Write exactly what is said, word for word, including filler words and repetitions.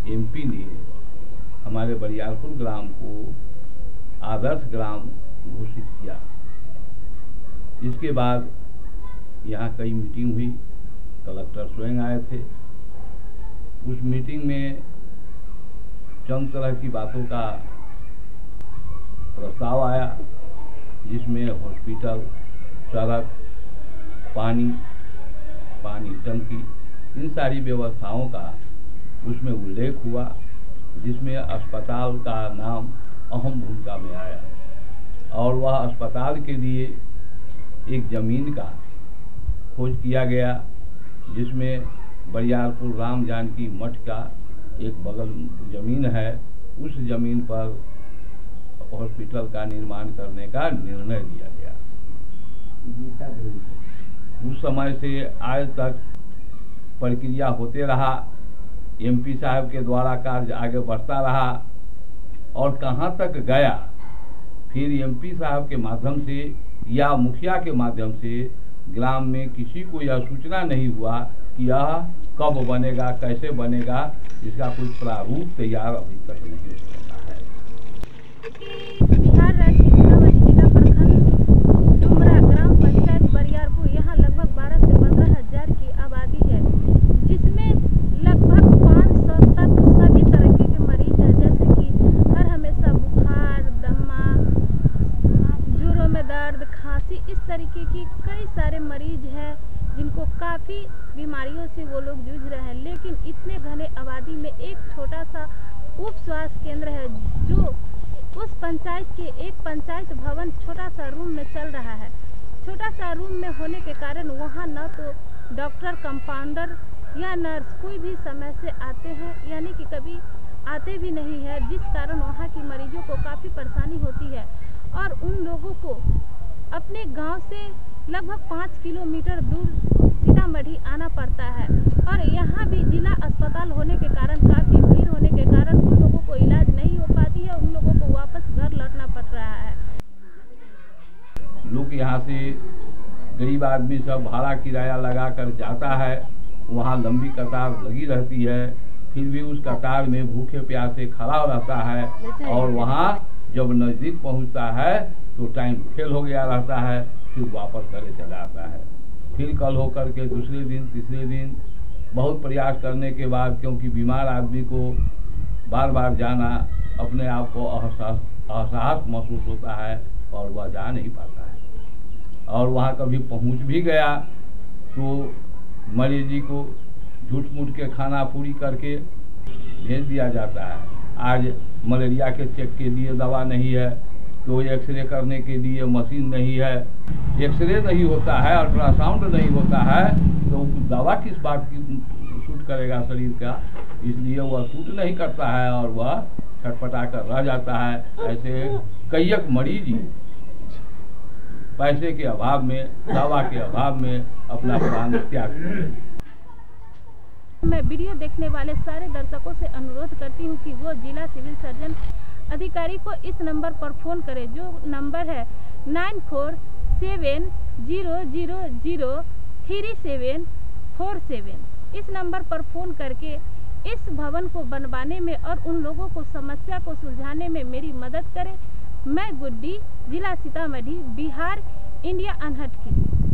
MP ने हमारे बरियारपुर ग्राम को आदर्श ग्राम घोषित किया। इसके बाद यहाँ कई मीटिंग हुई, कलेक्टर स्वयं आए थे। उस मीटिंग में चंद तरह की बातों का प्रस्ताव आया, जिसमें हॉस्पिटल, सड़क, पानी पानी टंकी, इन सारी व्यवस्थाओं का उसमें उल्लेख हुआ, जिसमें अस्पताल का नाम अहम भूमिका में आया। और वह अस्पताल के लिए एक ज़मीन का खोज किया गया, जिसमें बरियारपुर राम जानकी मठ का एक बगल ज़मीन है। उस ज़मीन पर हॉस्पिटल का निर्माण करने का निर्णय लिया गया। उस समय से आज तक प्रक्रिया होते रहा, एमपी साहब के द्वारा कार्य आगे बढ़ता रहा और कहां तक गया, फिर एमपी साहब के माध्यम से या मुखिया के माध्यम से ग्राम में किसी को यह सूचना नहीं हुआ कि यह कब बनेगा, कैसे बनेगा। इसका कोई प्रारूप तैयार अभी तक नहीं हो सकता है। बिहार राज्य सीतामढ़ी जिला प्रखंड डुमरा ग्राम पंचायत बरियारपुर, यहाँ लगभग बारह से पंद्रह हजार की आबादी है, जिसमें लगभग पाँच सौ तक सभी तरीके के मरीज हैं, जैसे कि हर हमेशा बुखार, दमा, जोड़ों में दर्द, खांसी, इस तरीके की कई सारे मरीज हैं जिनको काफ़ी बीमारियों से वो लोग जूझ रहे हैं। लेकिन इतने घने आबादी में एक छोटा सा उप स्वास्थ्य केंद्र है, जो उस पंचायत के एक पंचायत भवन छोटा सा रूम में चल रहा है। छोटा सा रूम में होने के कारण वहाँ न तो डॉक्टर, कंपाउंडर या नर्स कोई भी समय से आते हैं, यानी कि कभी आते भी नहीं है, जिस कारण वहाँ की मरीजों को काफ़ी परेशानी होती है और उन लोगों को अपने गांव से लगभग पाँच किलोमीटर दूर सीतामढ़ी आना पड़ता है। और यहाँ भी जिला अस्पताल होने के कारण, काफ़ी भीड़ होने के कारण उन लोगों को इलाज नहीं हो पाती है, उन लोगों को वापस घर लौटना पड़ रहा है। लोग यहाँ से गरीब आदमी सब भाड़ा किराया लगा कर जाता है, वहाँ लंबी कतार लगी रहती है, फिर भी उस कतार में भूखे प्यासे खड़ा रहता है और वहाँ जब नज़दीक पहुँचता है तो टाइम फेल हो गया रहता है, फिर वापस करे चला आता है। फिर कल होकर के दूसरे दिन, तीसरे दिन बहुत प्रयास करने के बाद, क्योंकि बीमार आदमी को बार बार जाना अपने आप को असहज असहज महसूस होता है और वह जा नहीं पाता है। और वहाँ कभी पहुँच भी गया तो मरीजी को झूठ मूठ के खाना पूरी करके भेज दिया जाता है। आज मलेरिया के चेक के लिए दवा नहीं है, तो एक्सरे करने के लिए मशीन नहीं है, एक्सरे नहीं होता है, अल्ट्रासाउंड नहीं होता है, तो दवा किस बात की सूट करेगा शरीर का। इसलिए वह सूट नहीं करता है और वह छटपटा कर रह जाता है। ऐसे कईयक मरीज पैसे के अभाव में, दवा के अभाव में अपना प्राण त्याग करते हैं। मैं वीडियो देखने वाले सारे दर्शकों से अनुरोध करती हूँ कि वो जिला सिविल सर्जन अधिकारी को इस नंबर पर फ़ोन करें, जो नंबर है nine four seven zero zero zero three seven four seven. इस नंबर पर फ़ोन करके इस भवन को बनवाने में और उन लोगों को समस्या को सुलझाने में मेरी मदद करें। मैं गुड्डी, जिला सीतामढ़ी, बिहार, इंडिया अनहट के लिए।